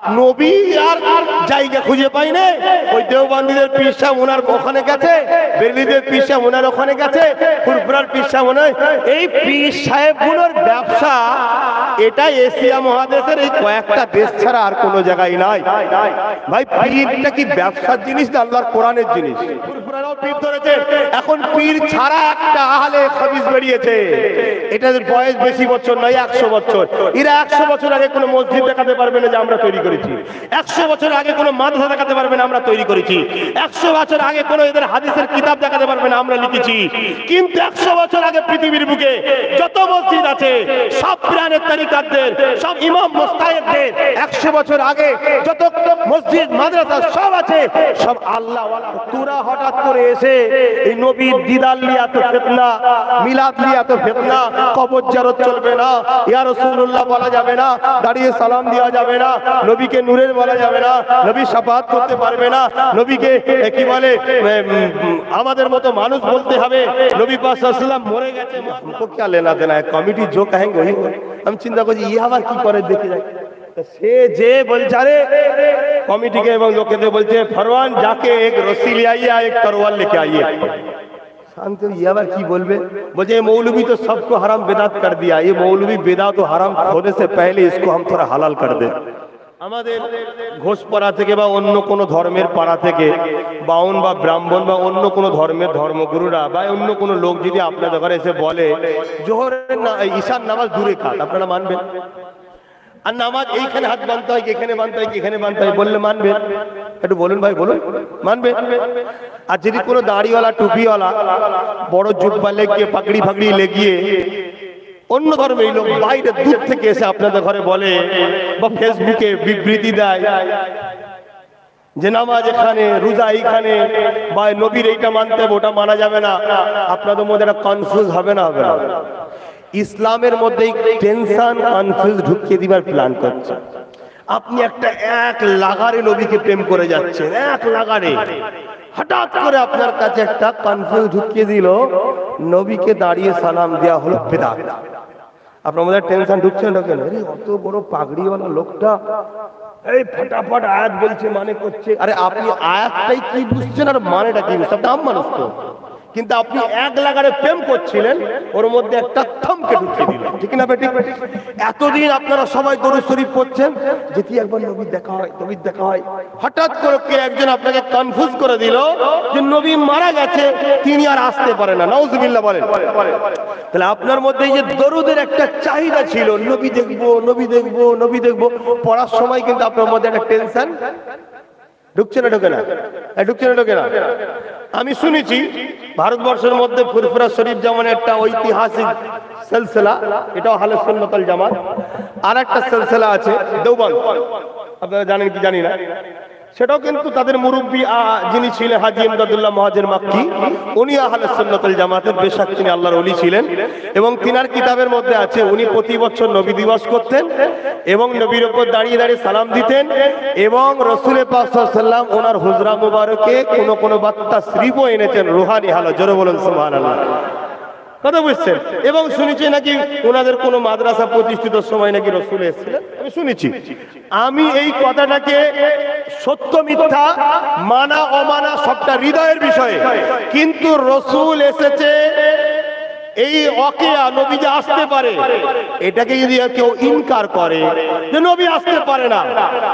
নবী আর জায়গা খুঁজে পাই না। ওই দেওবন্দিদের পীর সাহেব ওনার ওখানে গেছে, বেরেলভিদের পীর সাহেব ওনার ওখানে গেছে, ফুরফুরার পীর সাহেব ওনার। এই পীর সাহেবগুলোর ব্যবসা এটা এশিয়া মহাদেশের এই কয়েকটা দেশ ছাড়া আর কোনো জায়গায় নাই। ভাই পীরটা কি ব্যবসার জিনিস না আল্লাহর কোরআনের জিনিস? ফুরফুরারাও পীর ধরেছে। এখন পীর ছাড়া একটা আহলে হাদিস বেরিয়েছে, এটাদের বয়স বেশি বছর নয়, 100 বছর। এরা 100 বছর আগে কোনো মসজিদ দেখাতে পারবে না যে আমরা তৈরি করেছি। 100 বছর আগে কোনো মাদ্রাসা দেখাতে পারবে না আমরা তৈরি করেছি। 100 বছর আগে কোনো এদের হাদিসের কিতাব দেখাতে পারবে না আমরা লিখেছি। কিন্তু 100 বছর আগে পৃথিবীর বুকে যত মসজিদ আছে সব পিরানের তরিকাতদের, সব ইমাম মুস্তাহিদদের 100 বছর আগে যত মসজিদ মাদ্রাসা সব আছে, সব আল্লাহ ওয়ালা। তোরা হঠাৎ করে এসে এই নবীর দিদার লিয়া তো ফিতনা, মিলাদ লিয়া তো ফিতনা, কবর জিয়ারত চলবে না, ইয়া রাসূলুল্লাহ বলা যাবে না, দাঁড়িয়ে সালাম দেওয়া যাবে না, নবীকে নূরের বলা যাবে না, নবী শাফাআত করতে পারবে না, নবীকে কি বলে আমাদের মতো মানুষ বলতে হবে, নবী পাক সাল্লাল্লাহু আলাইহি ওয়াসাল্লাম মরে গেছে। हमको क्या लेना देना है, কমিটি जो कहेंगे वही। हम চিন্তা করছি ই আবার কি করে দেখি যায়। সে যে বলছে আরে কমিটিকে এবং লোকেদের বলছে ফরমান যাকে এক রस्सी ले आइए, एक तलवार लेके आइए। शांति ये आবার কি বলবে, বলছে ये मौलवी तो सबको हराम बिदात कर दिया, ये मौलवी बिदात और हराम होने से पहले इसको हम थोड़ा हलाल कर दे। আমাদের ঘোষপাড়া থেকে বা অন্য কোন ধর্মের পাড়া থেকে বাউন বা ব্রাহ্মণ বা অন্য কোন ধর্মের ধর্মগুরুরা বা অন্য কোন লোক যদি আপনাদের ঘরে এসে বলে জোহরের ঈশার নামাজ দূরে খাট, আপনারা মানবেন? আর নামাজ এইখানে হাত বাঁধতে হয়, এখানে বাঁধতে হয়, এখানে বাঁধতে হয় বললে মানবেন? একটু বলুন ভাই, বলুন মানবেন? আর যদি কোনো দাড়িওয়ালা টুপিওয়ালা বড় জুব্বা লেগিয়ে পাগড়ি ফাগড়ি লেগিয়ে অন্য ধর্মের লোক বাইরে দূর থেকে এসে আপনাদের ঘরে বলে বা ফেসবুকে বিবৃতি দেয় যে নামাজ এখানে, রোজা এইখানে, বা নবীর এইটা মানতে হবে ওটা মানা যাবে না, আপনাদের মধ্যে একটা কনফিউজ হবে না? হবে না? ইসলামের মধ্যে টেনশন কনফিউজ ঢুকিয়ে দিবার প্ল্যান করছে। আপনি একটা এক লাগারে নবীকে প্রেম করে যাচ্ছেন, এক লাগারে হঠাৎ করে আপনার কাছে একটা কনফিউজ ঢুকিয়ে দিল, নবীকে দাঁড়িয়ে সালাম দেওয়া হলো বিদআত। আপনার মধ্যে টেনশন ঢুকছে না কেন? আরে অত বড় পাগড়িওয়ালা লোকটা এই ফটাফট আয়াত বলছে মানে করছে। আরে আপনি আয়াতটাই কি বুঝছেন আর মানেটা কি বুঝছেন? আপনি আম মানুষ তো, কিন্তু আপনি এক লাগারে প্রেম করছিলেন, ওর মধ্যে একটা থমকে ঢুকিয়ে দিল, ঠিক না বেটি? এতদিন আপনারা সবাই দরুদ শরীফ পড়ছেন, যেটি একবার নবী দেখা হয়, নবী দেখা হয়, হঠাৎ করে কে একজন আপনাকে কনফিউজ করে দিল যে নবী মারা গেছে, তিনি আর আসতে পারে না, নাউজুবিল্লাহ বলেন। তাহলে আপনার মধ্যে এই যে দরুদের একটা চাহিদা ছিল, নবী দেখবো, নবী দেখবো, নবী দেখবো, পড়ার সময় কিন্তু আপনার মধ্যে একটা টেনশন ঢুকছে না? ঢোকে না? ঢুকছে না? ঢোকে না? আমি শুনেছি ভারতবর্ষের মধ্যে ফুরফুরা শরীফ যেমন একটা ঐতিহাসিক সিলসিলা, এটাও আহলে সুন্নাত ওয়াল জামাত। আর একটা সিলসিলা আছে দেওবন্দ, আপনারা জানেন কি জানি না, সেটাও কিন্তু তাদের মুরব্বী যিনি ছিলেন হাজী ইমদাদুল্লাহ মুহাজির মাক্কি, উনি আহলে সুন্নাত ওয়াল জামাতের, বেশক তিনি আল্লাহর ওলি ছিলেন। এবং তিনার কিতাবের মধ্যে আছে উনি প্রতি বছর নবী দিবস করতেন এবং নবীর উপর দাঁড়িয়ে দাঁড়িয়ে সালাম দিতেন, এবং রাসূল পাক সাল্লাল্লাহু আলাইহি ওয়াসাল্লাম ওনার হুজরা মুবারকে কোনো বার্তা শরীফও এনেছেন, রুহানি হালত। জোরে বলুন সুবহানাল্লাহ। কথা বুঝছেন? এবং শুনেছি নাকি ওনাদের কোন মাদ্রাসা প্রতিষ্ঠিত সময় নাকি রাসূল এসেছিলেন, আমি শুনেছি। আমি এই কথাটাকে সত্য মিথ্যা মানা অমানা সবটা হৃদয়ের বিষয়ে, কিন্তু রাসূল এসেছে এই ওয়াকিয়া, নবী যে আসতে পারে, এটাকে যদি কেউ ইনকার করে যে নবী আসতে পারে না,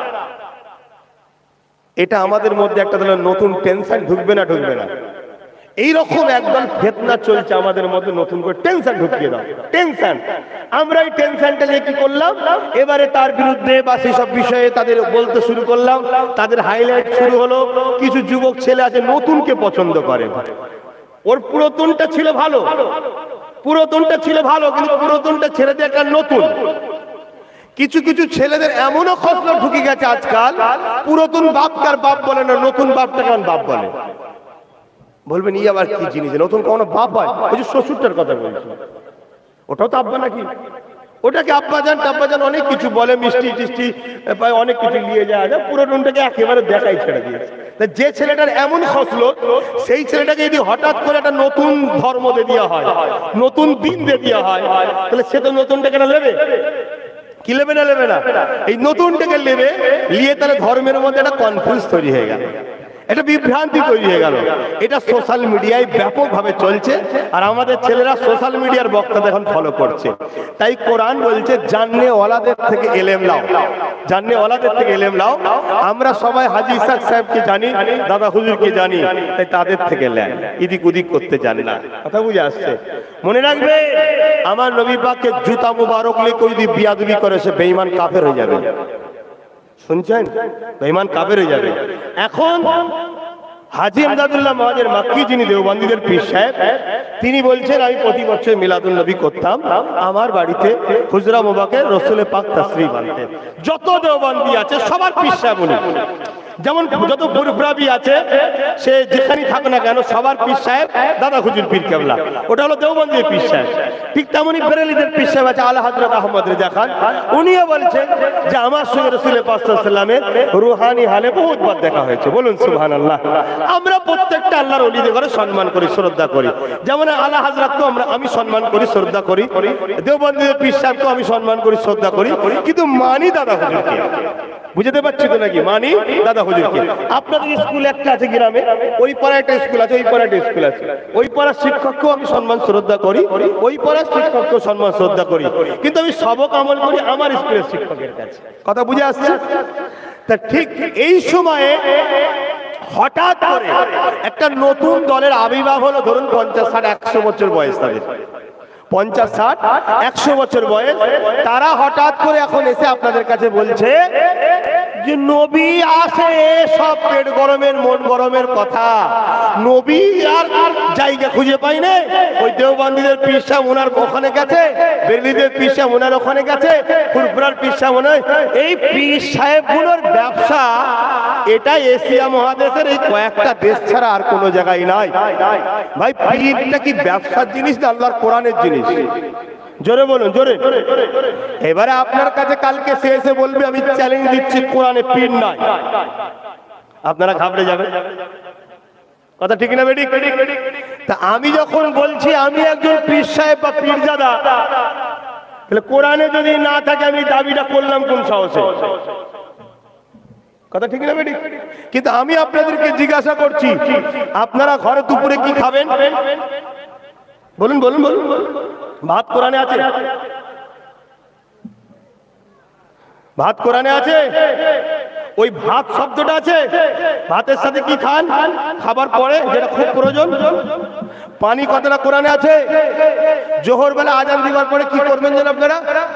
এটা আমাদের মধ্যে একটা নতুন টেনশন ঢুকবে না? ঢুকবে না? এইরকম একদল ফিতনা চলছে আমাদের মধ্যে, নতুন করে টেনশন ঢুকিয়ে দাও, টেনশন। আমরা এই টেনশনটা নিয়ে কি করলাম, এবারে তার বিরুদ্ধে বা সেই সব বিষয়ে তাদের বলতে শুরু করলাম, তাদের হাইলাইট শুরু হলো। কিছু যুবক ছেলে আছে নতুনকে পছন্দ করে, ওর পুরাতনটা ছিল ভালো, পুরাতনটা ছিল ভালো, কিন্তু পুরাতনটা ছেড়ে দিয়ে একটা নতুন। কিছু কিছু ছেলেদের এমনও খসলা ঢুকে গেছে আজকাল, পুরাতন বাপকার বাপ বলে না, নতুন বাপটা কেমন বাপ বলে। বলবেন ই আবার কি জিনিস, নতুন কোনো বাপ হয়? ওই যে শ্বশুরটার কথা বলছি, ওটাও তো আব্বা নাকি? ওটাকে আব্বাজান টাব্বাজান অনেক কিছু বলে, মিষ্টি টিষ্টি অনেক কিছু নিয়ে যাওয়া যায়, পুরোটনটাকে একেবারে দেখাই ছেড়ে দিয়েছে। যে ছেলেটার এমন খসলত, সেই ছেলেটাকে যদি হঠাৎ করে একটা নতুন ধর্ম দিয়ে দেওয়া হয়, নতুন দিন দিয়ে দেওয়া হয়, তাহলে সে তো নতুনটা কেন নেবে? কি নেবে না নেবে না, এই নতুনটাকে নেবে, নিয়ে তাহলে ধর্মের মধ্যে একটা কনফিউজ তৈরি হয়ে গেল, এটা বিভ্রান্তি তৈরি হয়ে গেল। এটা সোশ্যাল মিডিয়ায় ব্যাপকভাবে চলছে, আর আমাদের ছেলেরা সোশ্যাল মিডিয়ার বক্তাদের এখন ফলো করছে। তাই কোরআন বলছে জাননে ওয়ালাদের থেকে এলেম লাও, জাননে ওয়ালাদের থেকে এলেম লাও। আমরা সবাই হাজী ইসহাক সাহেবকে জানি, দাদা হুজুরকে জানি, তাই তাদের থেকে নেন, ইদিক উদিক করতে জানি না। কথা বুঝে আসছে? মনে রাখবে, আমার নবী পাককে জুতা মুবারক নিয়ে কেউ যদি বিয়াদবি করে সে বেঈমান কাফের হয়ে যাবে। শুনছেন? বেঈমান কাফের হয়ে যাবে। এখন হাজী আমদাদুল্লাহ মহাজের মাক্কি, যিনি দেওবন্দীদের পীর সাহেব, তিনি বলছেন আমি প্রতি বছর মিলাদুন নবী করতাম, আমার বাড়িতে হুজরা মোবারকের রসুল পাক তাশরীফ আনতেন। যত দেওবন্দি আছে সবার পীর সাহেব উনি, যেমন যত ফুরফুরাবি আছে সে যেখানেই থাকে না কেন সবার পীর সাহেব দাদা হুজুর পীর কেবলা, ওটা হলো দেওবন্দির পীর সাহেব। ঠিক তেমনি বেরেলিদের পীর সাহেব আছে আলা হযরত আহমদ রেজা খান, উনিও বলছেন যে আমার সঙ্গে রাসূল পাক সাল্লাল্লাহু আলাইহি ওয়াসাল্লামের রূহানি হালে বহুতবার দেখা হয়েছে। বলুন সুবহানাল্লাহ। আমরা প্রত্যেকটা আল্লাহর ওলিদের ঘরে সম্মান করি, শ্রদ্ধা করি। যেমন আলা হযরতকে আমি সম্মান করি, শ্রদ্ধা করি, দেওবন্দিদের পীর সাহেবকে আমি সম্মান করি, শ্রদ্ধা করি, কিন্তু মানি দাদা হুজুরকে। বুঝতে পারছি তো নাকি? মানি দাদা হুজুরকে। আপনাদের স্কুল একটা আছে গ্রামে, ওই পাড়ায় একটা স্কুল আছে, ওই পাড়ায় একটা স্কুল আছে, ওই পাড়ার শিক্ষককেও আমি সম্মান শ্রদ্ধা করি, ওই পাড়ার শিক্ষককেও সম্মান শ্রদ্ধা করি, কিন্তু আমি সবক আমল করি আমার স্কুলের শিক্ষকের কাছে। কথা বুঝে আসছে? তা ঠিক এই সময়ে হঠাৎ করে একটা নতুন দলের আবির্ভাব হলো। ধরুন 50, 60, 100 বছর বয়স তাদের, 50, 60, 100 বছর বয়স, তারা হঠাৎ করে এখন এসে আপনাদের কাছে বলছে যে নবী আসে, সব পেট গরমের মন গরমের কথা, নবী আর জায়গা খুঁজে পাই না। ওই দেওবন্দীদের পীর সাহেব ওনার ওখানে গেছে, বেরেলিদের পীর সাহেব ওনার ওখানে গেছে, ফুরফুরার পীর সাহেব ওনার। এই পীর সাহেবগুলোর ব্যবসা এটা এশিয়া মহাদেশের এই কয়েকটা দেশ ছাড়া আর কোনো জায়গায় নাই। ভাই পীরটা কি ব্যবসার জিনিস না আল্লাহর কোরআনের জিনিস? জোরে বলুন, জোরে। এবারে আপনার কাছে কালকে সে এসে বলবে আমি চ্যালেঞ্জ দিচ্ছি কোরআনে পীর নাই, আপনারা ঘাবড়ে যাবেন। কথা ঠিক না বেটি? তা আমি যখন বলছি আমি একজন পীর সাহেব বা পীরজাদা, তাহলে কোরআনে যদি না থাকে আমি দাবিটা করলাম কোন সাহসে? কথা ঠিক না বেটি? কিন্তু আমি আপনাদেরকে জিজ্ঞাসা করছি আপনারা ঘরে দুপুরে কি খাবেন? বলুন বলুন বলুন। ভাত কোরআনে আছে? ভাত কোরআনে আছে? ওই ভাত শব্দটা আছে, ভাতের সাথে কি খান? খাবার পরে যেটা খুব প্রয়োজন পানি, কথাটা কোরআনে আছে। জোহর বেলা আজান দিবার পরে কি করবেন যেন আপনারা?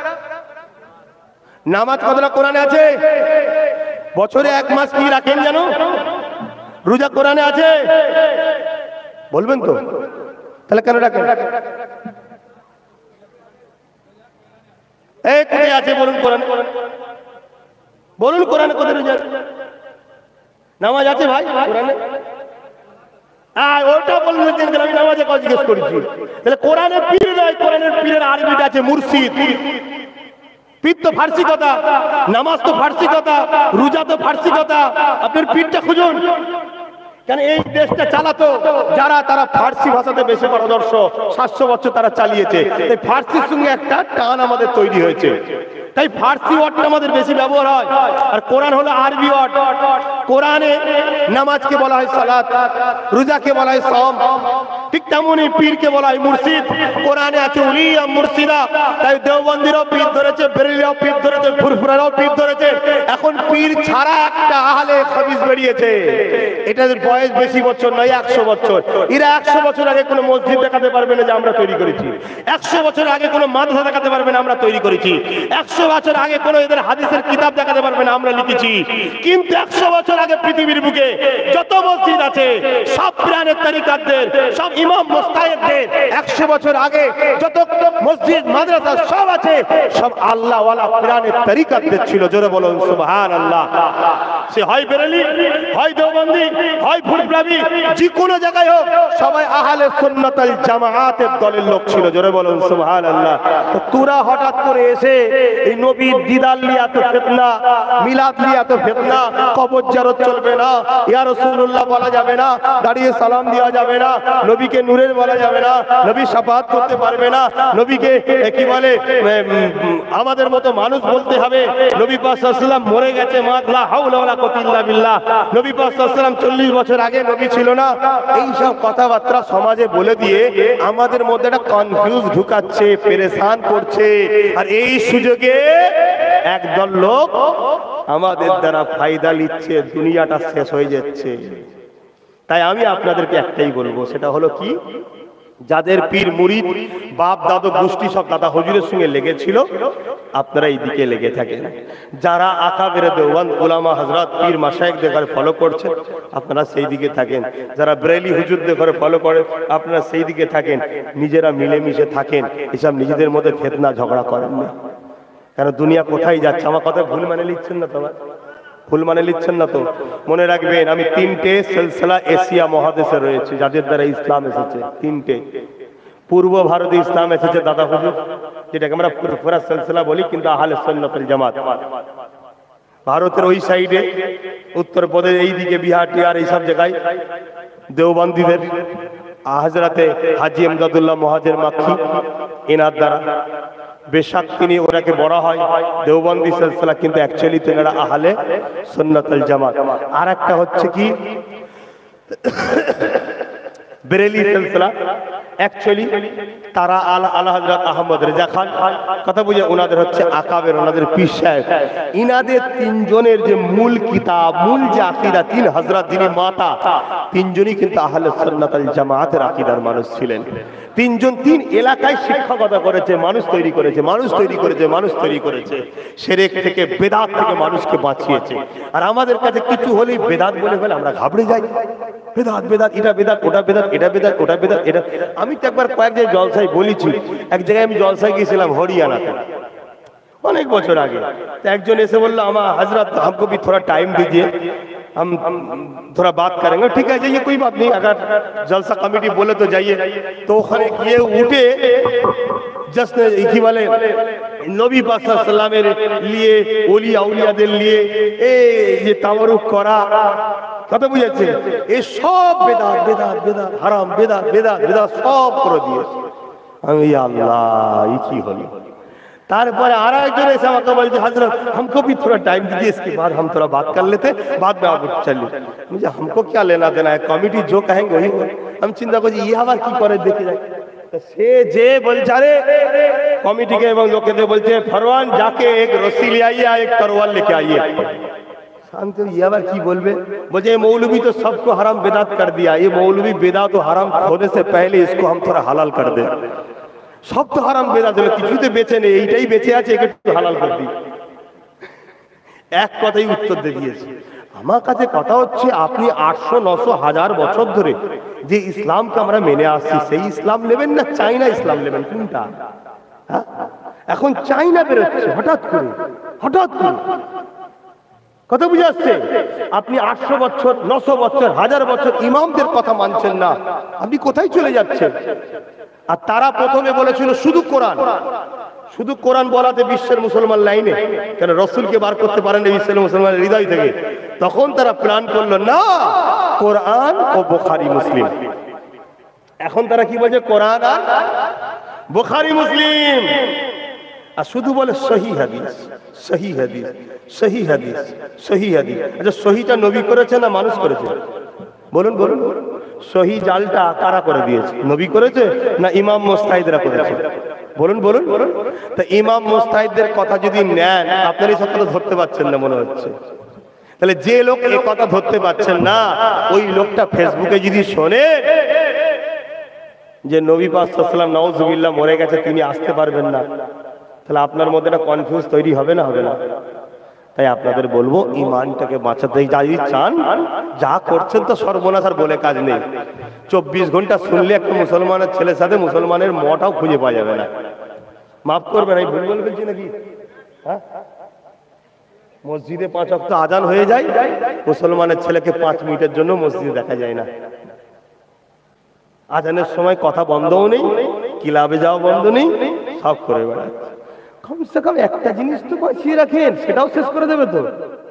নামাজ, কথাটা কোরআনে আছে। বছরে 1 মাস কি রাখেন যেন? রোজা কোরআনে আছে। বলবেন তো? তাহলে কেন রাখেন? এই কোথায় আছে বলুন? কোরআনে বলুন, কোরআনে কোথায় রোজা নামাজ আছে ভাই কোরআনে? ওটা বলুন, আমি নামাজে কথা জিজ্ঞেস করেছি। তাহলে কোরআনে পীর নয়, কোরআনের পীরের আরবিটা আছে মুর্শিদ। পীর তো ফার্সি কথা, নামাজ তো ফার্সি কথা, রোজা তো ফার্সি কথা, আপনার পীরটা খুঁজুন। কেন এই দেশটা চালাতো যারা, তারা ফার্সি ভাষাতে বেশি পারদর্শ, 700 বছর তারা চালিয়েছে। তাই ফার্সির সঙ্গে একটা টান আমাদের তৈরি হয়েছে, তাই ফার্সি ওয়ার্ডটা আমাদের বেশি ব্যবহার হয়। আর কোরআন হলো আরবি ওয়ার্ড। কোরআনে নামাজকে বলা হয় সালাত, রোজাকে বলা হয় সওম, ঠিক তেমনি পীরকে বলা হয় মুর্শিদ। কোরআনে আছে উলিয়া মুর্শিদা। তাই দেওবন্দিরাও পীর ধরেছে, বেরেলিরাও পীর ধরেছে, ফুরফুরারাও পীর ধরেছে। এখন পীর ছাড়া একটা আহলে হাদিস বেরিয়েছে, এটাদের বয়স বেশি বছর নয়, 100 বছর। এরা 100 বছর আগে কোনো মসজিদ দেখাতে পারবে না যে আমরা তৈরি করেছি, 100 বছর আগে কোনো মাদ্রাসা দেখাতে পারবে না আমরা তৈরি করেছি, 100 বছর আগে কোনো এদের হাদিসের কিতাব দেখাতে পারবে না আমরা লিখেছি। কিন্তু 100 বছর আগে পৃথিবীর বুকে যত মসজিদ আছে সব প্রাণের তরিকাতদের, সব ইমাম মুস্তাহিদদের, 100 বছর আগে যত মসজিদ মাদ্রাসা সব আছে, সব আল্লাহ ওয়ালা প্রাণের তরিকাতদের ছিল। জোরে বলুন সুবহানাল্লাহ। সে হয় বেরেলি, হয় দেওবন্দি, হয় ফুরফুরাবি, যে কোনো জায়গায় হোক সবাই আহলে সুন্নাত ওয়াল জামাআতের দলের লোক ছিল। জোরে বলুন সুবহানাল্লাহ। তো তোরা হঠাৎ করে এসে এই নবীর দিদার নিয়ে এত ফিতনা, মিলাদ নিয়ে এত ফিতনা, কবর জিয়ারত চলবে না, ইয়া রাসূলুল্লাহ বলা যাবে না, দাঁড়িয়ে সালাম দেওয়া যাবে না, নবীকে নূরের বলা যাবে না, নবী শাফাআত করতে পারবে না, নবীকে কি বলে আমাদের মতো মানুষ বলতে হবে, নবী পাক সাল্লাল্লাহু আলাইহি ওয়াসাল্লাম মরে গেছে, মা লা হাওলা ওয়ালা কুওয়াতা ইল্লা বিল্লাহ, নবী পাক সাল্লাল্লাহু আলাইহি ওয়াসাল্লাম 40 বছর আগে নবী ছিল না, এই সব কথাবার্তা সমাজে বলে দিয়ে আমাদের মধ্যে একটা কনফিউজ ঢুকাচ্ছে, পেরেশান করছে। আর এই সুযোগে একদল লোক আমাদের দ্বারা ফায়দা নিচ্ছে, দুনিয়াটা শেষ হয়ে যাচ্ছে। তাই আমি আপনাদেরকে একটাই বলবো, সেটা হলো কি, যাদের পীর মুরিদ বাপ দাদু গোষ্ঠী সব দাদা হুজুরের সঙ্গে লেগেছিল, আপনারা এই দিকে লেগে থাকেন। যারা আকাবের দেওবন্দ উলামা হযরত পীর মাশায়েখদের ঘরে ফলো করছেন, আপনারা সেই দিকে থাকেন। যারা বেরেলি হুজুরদের ঘরে ফলো করে, আপনারা সেই দিকে থাকেন। নিজেরা মিলেমিশে থাকেন, এসব নিজেদের মধ্যে ফিতনা ঝগড়া করেন না। কেন দুনিয়া কোথায় যাচ্ছে? আমার কথা ভুল মানে লিখছেন না তো? ভুল মানে লিখছেন না তো? মনে রাখবেন, আমি 3টে সিলসিলা এশিয়া মহাদেশে রয়েছে যাদের দ্বারা ইসলাম এসেছে। 3টে। পূর্ব ভারতে ইসলাম এসেছে দাদা হুজুর, যেটাকে আমরা পুরা সিলসিলা বলি, কিন্তু আহলে সুন্নাত ওয়াল জামাত। ভারতের ওই সাইডে উত্তরপ্রদেশ, এই দিকে বিহার টিহার এইসব জায়গায় দেওবন্দীদের হযরতে হাজী ইমদাদুল্লাহ মুহাজির মাক্কি, এনার দ্বারা বেশক তিনি ওনাকে বলা হয় দেওবন্দি সিলসিলা, কিন্তু অ্যাকচুয়ালি তেনারা আহলে সুন্নাত ওয়াল জামাত। আর একটা হচ্ছে কি বেরেলি সিলসিলা, অ্যাকচুয়ালি তারা আলা হযরত আহমদ রেজা খান, কথা বুঝে ওনাদের হচ্ছে আকাবের, ওনাদের পীর সাহেব। ইনাদের তিনজনের যে মূল কিতাব, মূল যে আকীদা, তিন হযরত যিনি মাতা, তিনজনই কিন্তু আহলে সুন্নাত ওয়াল জামাতের আকীদার মানুষ ছিলেন। তিনজন তিন এলাকায় শিক্ষকতা করেছে, মানুষ তৈরি করেছে, মানুষ তৈরি করেছে, মানুষ তৈরি করেছে। শিরক থেকে বেদাত থেকে মানুষকে বাঁচিয়েছে। আর আমাদের কাছে কিছু হলেই বেদাত বলে ফেলে, আমরা ঘাবড়ে যাই। বেদাত বেদাত, এটা বেদাত, ওটা বেদাত, এটা বেদাত, ওটা বেদাত, এটা। আমি তো একবার কয়েক জায়গায় জলসায় বলেছি। এক জায়গায় আমি জলসায় গিয়েছিলাম হরিয়ানাতে অনেক বছর আগে। তো একজন এসে বললো, আমার হযরত हमको भी थोड़ा टाइम दीजिए, हम थोड़ा बात करेंगे। ठीक है, जाइए, कोई बात नहीं, अगर जलसा कमेटी बोले तो जाइए। तो ওখানে গিয়ে উঠে जस्ट কি বলে নবী পাক সাল্লাল্লাহু আলাইহি ওয়াসাল্লামের लिए ওলিয়া আউলিয়াদের लिए এই যে তাওয়ারুক করা, কথা বুঝাচ্ছে, এই সব বেদাত বেদাত বেদাত, হারাম বেদাত বেদাত বেদাত সব করে দিয়েছে। আমি আল্লাহ, এই কি হলো? तारपरे आरेकजन ऐसे আমাকে বলছে, हजरत हमको भी थोड़ा टाइम दीजिए, इसके बाद हम थोड़ा बात कर लेते, बाद में आप चलिए। मुझे हमको क्या लेना देना है, कमिटी जो कहेंगे वही। हम चिंता করছি ये আবার কি করে দেখে যাই। तो সে যে বলছে, আরে কমিটিকে এবং লোকেদের বলছে, फरमान जाके एक रस्सी ले आइए, एक तलवार लेके आइए। शांत ये আবার কি বলবে? बोले ये मौलवी तो सबको हराम बेदात कर दिया, ये मौलवी बेदात और हराम होने से पहले इसको हम थोड़ा हलाल कर दे। সব তো হারাম বেদাত হলো, কিছুতে বেঁচে নেই, এইটাই বেঁচে আছে, একে একটু হালাল করে দিই। এক কথাই উত্তর দিয়ে দিয়েছে। আমার কাছে কথা হচ্ছে, আপনি 800, 900, 1000 বছর ধরে যে ইসলামকে আমরা মেনে আসছি, সেই ইসলাম নেবেন না চাইনা ইসলাম নেবেন? কোনটা? এখন চাইনা বেরোচ্ছে হঠাৎ করে, হঠাৎ করে। কথা বুঝে আসছে? আপনি 800 বছর, 900 বছর, 1000 বছর ইমামদের কথা মানছেন না, আপনি কোথায় চলে যাচ্ছেন? আর তারা প্রথমে বলেছিল শুধু কোরআন, শুধু কোরআন বলাতে বিশ্বের মুসলমান লাইনে, কেন রাসূলকে বার করতে পারেন না বিশ্বের মুসলমানের হৃদয় থেকে। তখন তারা প্ল্যান করলো, না, কোরআন ও বুখারী মুসলিম। এখন তারা কি বলছে? কোরআন আর বুখারী মুসলিম। আর শুধু বলে সহি হাদিস, সহি হাদিস, সহি হাদিস, সহি হাদিস। আচ্ছা, সহিটা নবী করেছে না মানুষ করেছে? বলুন বলুন। সহি জালটা কারা করে দিয়েছে? নবী করেছে না ইমাম মুস্তাহিদরা করেছে? বলুন বলুন। তো ইমাম মুস্তাহিদদের কথা যদি নেন, আপনারা এই সব কথা ধরতে পারছেন না মনে হচ্ছে। তাহলে যে লোক এই কথা ধরতে পারছেন না, ওই লোকটা ফেসবুকে যদি শোনে যে নবী পাক সাল্লাল্লাহু আলাইহি ওয়াসাল্লাম নাউজুবিল্লাহ মরে গেছে, তিনি আসতে পারবেন না, তাহলে আপনার মধ্যে একটা কনফিউজ তৈরি হবে না? হবে না? তাই আপনাদের বলবো, ইমানটাকে বাঁচাতে যদি চান, যা করছেন তো সর্বনাশ, আর বলে কাজ নেই। 24 ঘন্টা শুনলে একটা মুসলমানের ছেলের সাথে মুসলমানের মটাও খুঁজে পাওয়া যাবে না। মাফ করবেন, আমি ভুল বলছি নাকি? হ্যাঁ, মসজিদে 5 ওয়াক্ত আজান হয়ে যায়, মুসলমানের ছেলেকে 5 মিনিটের জন্য মসজিদে দেখা যায় না। আজানের সময় কথা বন্ধও নেই, ক্লাবে যাওয়া বন্ধ নেই, সব করে বেড়াচ্ছে। কমসে কম একটা জিনিস তো বাঁচিয়ে রাখেন, সেটাও শেষ করে দেবে তো।